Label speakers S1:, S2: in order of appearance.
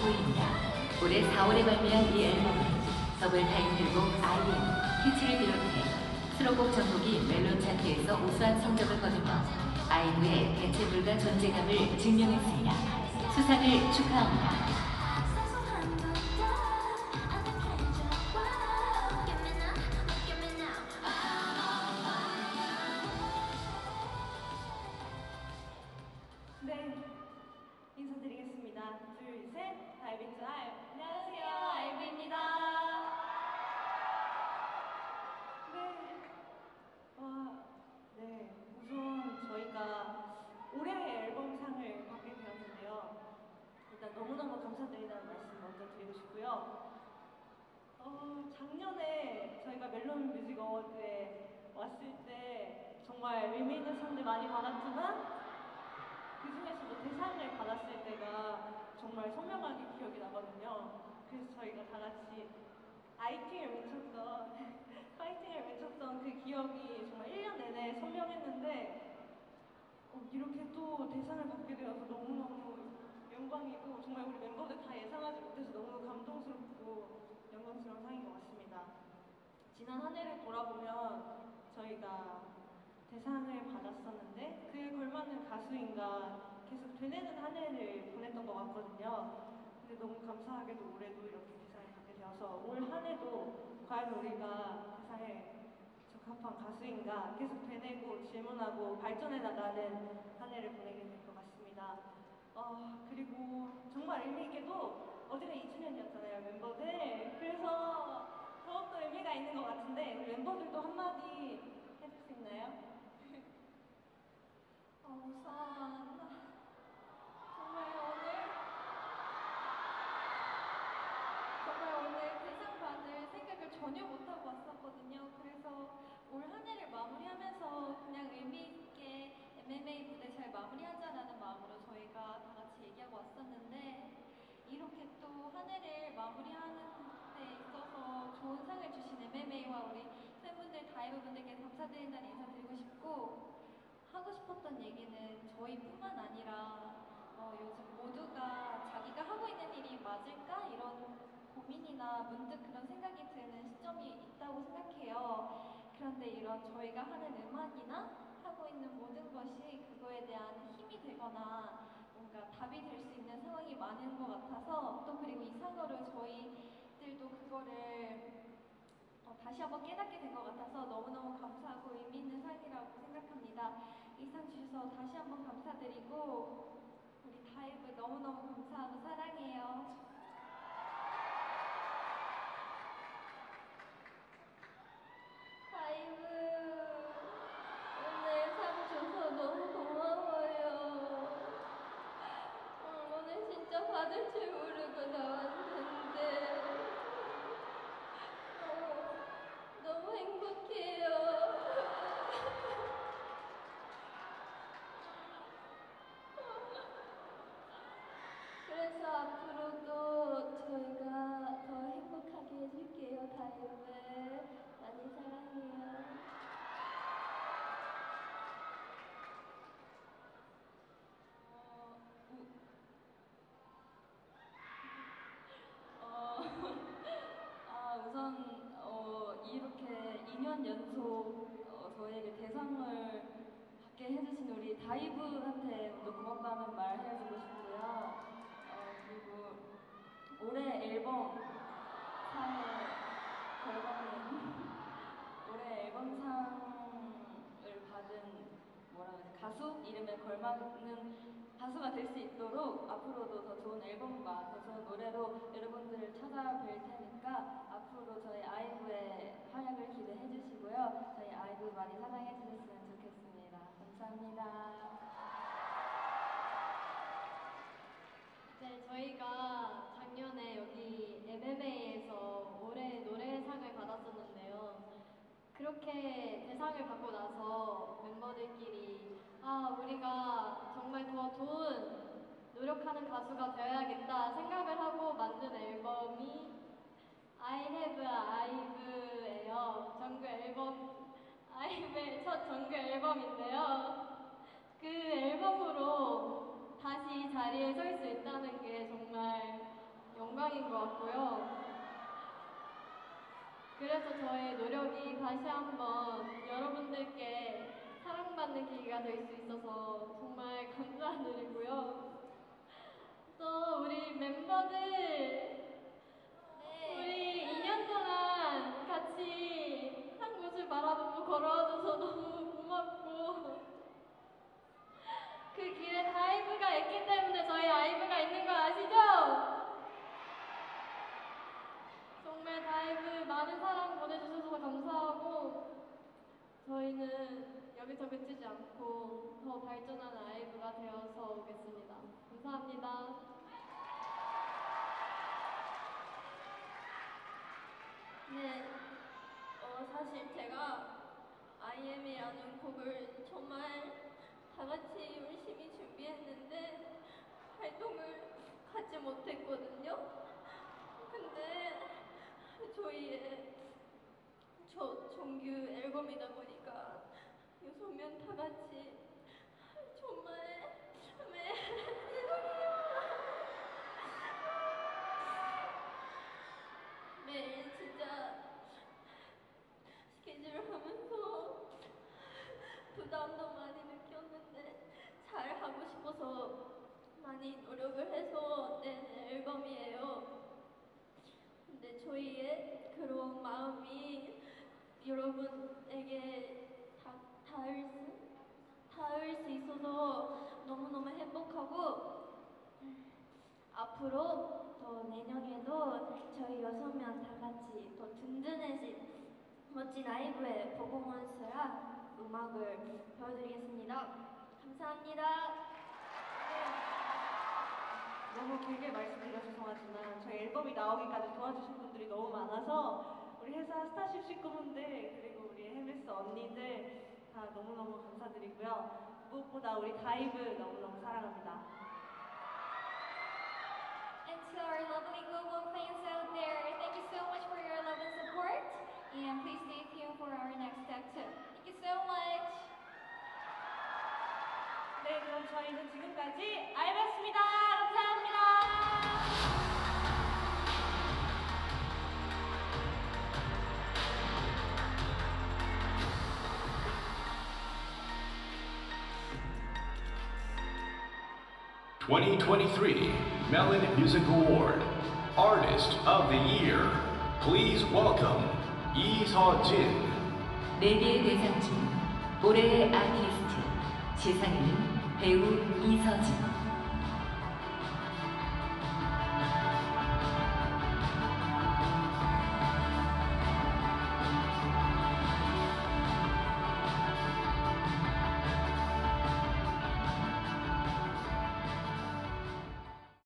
S1: 보입니다. 올해 4월에 발매한 이 앨범은 더블 타이틀곡 IM, 히트를 비롯해 수록곡 전곡이 멜론 차트에서 우수한 성적을 거두며 아이브의 대체불가 존재감을 증명했습니다. 수상을 축하합니다.
S2: 네, 인사드리겠습니다. 둘, 셋, 다이빙즈 아이브. 안녕하세요, 아이브입니다. 네, 우선 저희가 올해의 앨범상을 받게 되었는데요. 일단 너무너무 감사드리다는 말씀 먼저 드리고 싶고요. 작년에 저희가 멜론 뮤직 어워드에 왔을 때 정말 의미 있는 상들 많이 받았지만 그 중에서도 대상을 받았을 때가 정말 선명하게 기억이 나거든요. 그래서 저희가 다 같이 파이팅을 외쳤던 그 기억이 정말 1년 내내 선명했는데 이렇게 또 대상을 받게 되어서 너무너무 영광이고 정말 우리 멤버들 다 예상하지 못해서 너무 감동스럽고 영광스러운 상인 것 같습니다. 지난 한 해를 돌아보면 저희가 대상을 받았었는데 그에 걸맞는 가수인가 계속 되뇌는 한 해를 보냈던 것 같거든요. 근데 너무 감사하게도 올해도 이렇게 대상을 받게 되어서 올 한 해도 과연 우리가 대상에 적합한 가수인가 계속 되뇌고 질문하고 발전해 나가는 한 해를 보내게 될 것 같습니다. 그리고 정말 의미있게도 어제가 2주년이었잖아요, 멤버들. 그래서 더욱더 의미가 있는 것 같은데 우리 멤버들도 한마디 해줄 수 있나요? 우선 정말 오늘 대상 받을 생각을 전혀 못하고 왔었거든요. 그래서 올 한 해를 마무리하면서 그냥 의미있게 MMA 무대 잘 마무리하자라는 마음으로 저희가 다 같이 얘기하고 왔었는데 이렇게 또 한 해를 마무리하는 데 있어서 좋은 상을 주신 MMA와 우리 팬분들, 다이브분들께 감사드린다는 인사드리고 싶고 하고 싶었던 얘기는 저희뿐만 아니라 요즘 모두가 자기가 하고 있는 일이 맞을까? 이런 고민이나 문득 그런 생각이 드는 시점이 있다고 생각해요. 그런데 이런 저희가 하는 음악이나 하고 있는 모든 것이 그거에 대한 힘이 되거나 뭔가 답이 될 수 있는 상황이 많은 것 같아서 또 그리고 이 상으로 저희들도 그거를 다시 한번 깨닫게 된 것 같아서 너무너무 감사하고 의미 있는 상이라고 생각합니다. 이 상 주셔서 다시 한번 감사드리고 우리 다이브 너무너무 감사하고 사랑해요. 다이브 오늘 상 줘서 너무 고마워요. 오늘 진짜 받을 줄 모르고 나왔는데 너무 행복해요. 그래서 앞으로도 저희가 더 행복하게 해줄게요. 다이브 많이 사랑해요. 우선 이렇게 2년 연속 저에게 대상을 받게 해주신 우리 다이브한테 먼저 고맙다는 말 해주고 싶고요. 그리고 올해 앨범 상의 결과는 올해 앨범상을 받은 가수 이름에 걸맞는 가수가 될 수 있도록 앞으로도 더 좋은 앨범과 더 좋은 노래로 여러분들을 찾아뵐 테니까 앞으로 저희 아이브의 활약을 기대해 주시고요. 저희 아이브 많이 사랑해 주셨으면 좋겠습니다. 감사합니다.
S3: 네, 저희가 작년에 여기 MMA에서 올해 노래상을 받았었는데요. 그렇게 대상을 받고 나서 멤버들끼리 우리가 정말 더 좋은 노력하는 가수가 되어야겠다 생각을 하고 만든 앨범이 I Have IVE예요. 정글 앨범, 아이브의 첫 정글 앨범인데요. 그 앨범으로 다시 이 자리에 설 수 있다는 게 정말 감사인 것 같고요. 그래서 저의 노력이 다시 한번 여러분들께 사랑받는 계기가 될 수 있어서 정말 감사한 일이고요. 또 우리 멤버들 우리 2년 동안 같이 한 곳을 바라보고 걸어와줘서 너무 고맙고 그 길에 다이브가 있기 때문에 저희 아이브가 있는 거 아시죠? 정말 다이브 많은 사랑 보내주셔서 감사하고 저희는 여기서 그치지 않고 더 발전하는 아이브가 되어서 오겠습니다. 감사합니다.
S2: 네, 사실 제가 IM이라는 곡을 정말 다 같이 열심히 준비했는데 활동을 갖지 못했거든요. 근데 저희의 정규 앨범이다 보니까 6명 다 같이 정말 죄송해요. 매일 진짜 스케줄을 하면서 부담도 많이 느꼈는데 잘 하고 싶어서 많이 노력을 해서 낸 앨범이에요. 근데 저희의 그런 마음이 여러분에게 닿을 수 있어서 너무너무 행복하고 앞으로 또 내년에도 저희 6명 다 같이 더 든든해진 멋진 아이브의 퍼포먼스랑 음악을 보여드리겠습니다. 감사합니다.
S4: 너무 길게 말씀드려 죄송하지만 저희 앨범이 나오기까지 도와주신 분들이 너무 많아서 우리 회사 스타쉽 식구분들 그리고 우리 헤메스 언니들 다 너무너무 감사드리고요. 무엇보다 우리 다이브 너무너무 사랑합니다.
S2: And to our lovely global fans out there, thank you so much for your love and support. And please stay tuned for our next step too. Thank you so much.
S4: 네, 그럼 저희는 지금까지 아이브였습니다. 감사합니다.
S5: (2023) Melon Music Award Artist of the Year. Please welcome Lee Seo-jin.
S1: 4개의 대상 중 올해의 아티스트 시상에는 배우 이서진,